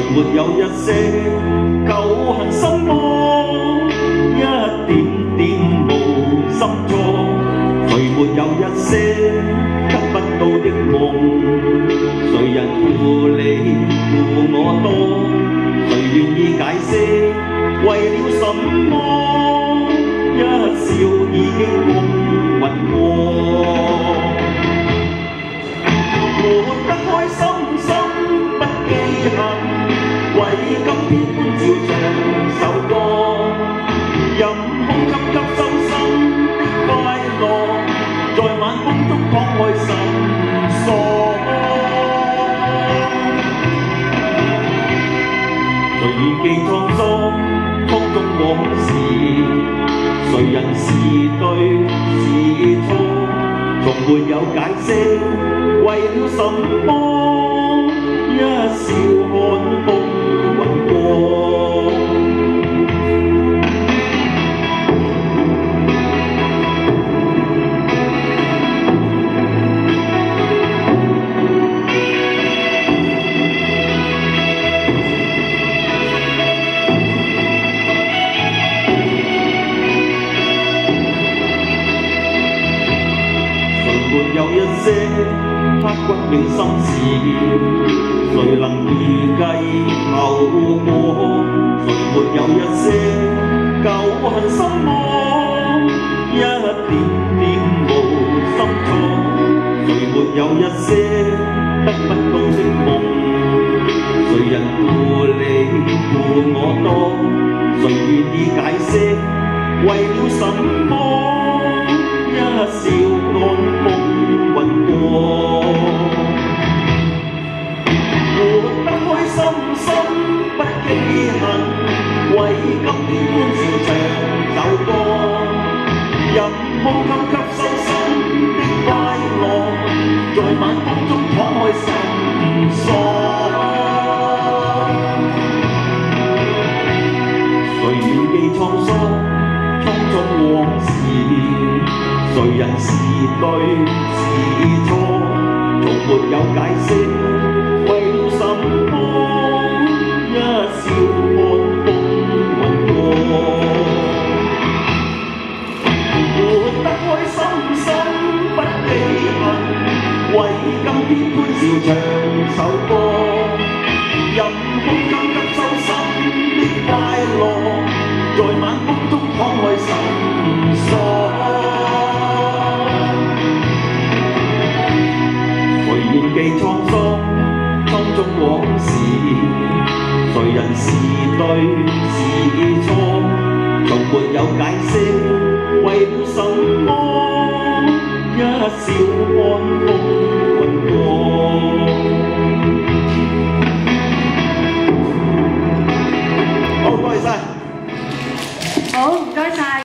沒有一些舊恨心魔，一點點無心錯。誰沒有一些得不到的夢？誰人負你負我多？誰願意解釋為了什麼？一笑已經風雲過。活得開心心不記恨，為今天歡笑唱首歌，任空急急收心的快樂，在晚風中敞開心鎖。誰願記滄桑風中往事，誰人是對是錯？從沒有解釋為了什麼，一笑看風雲過。沒有一些刻骨銘心事，誰能預計後果？誰沒有一些舊恨心魔，一點點無心錯？誰沒有一些得不到的夢？誰人負你負我多？誰願意解釋為了什麼？一笑看風雲過，活得開心心不記恨，為今天歡笑唱首歌，任空急急收心的快樂，在晚風中敞開心鎖。誰願記滄桑匆匆往事？誰人是對是錯？從沒有解釋為了什麼？一笑看風雲過。活得開心心不記恨，為今天歡笑唱首歌，任空急急收心的快樂，在晚風中敞開心鎖。願記滄桑心中往事，誰人是對是錯？從沒有解釋為了什麼？一笑看風